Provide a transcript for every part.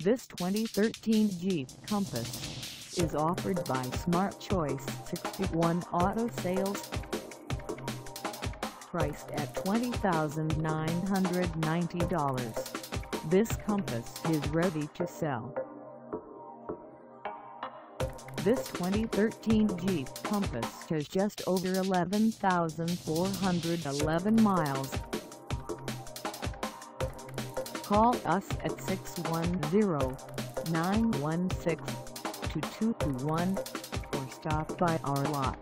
This 2013 Jeep Compass is offered by Smart Choice 61 Auto Sales. Priced at $20,990, this Compass is ready to sell. This 2013 Jeep Compass has just over 11,411 miles. Call us at 610-916-2221 or stop by our lot.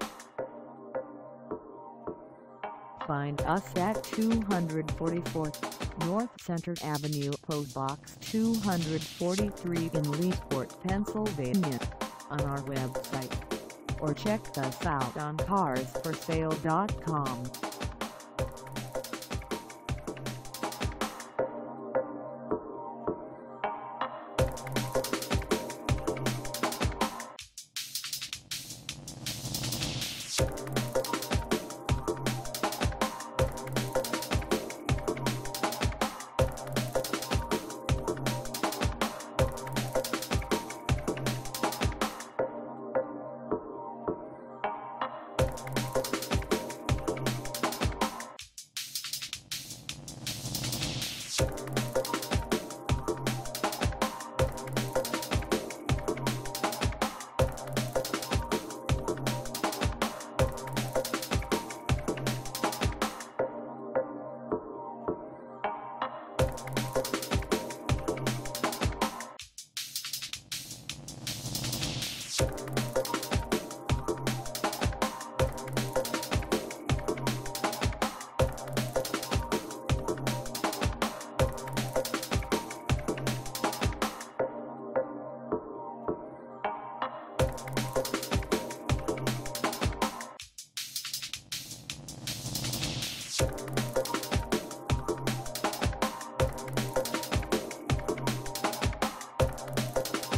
Find us at 244 North Center Avenue, P.O. Box 243 in Leesport, Pennsylvania, on our website, or check us out on carsforsale.com.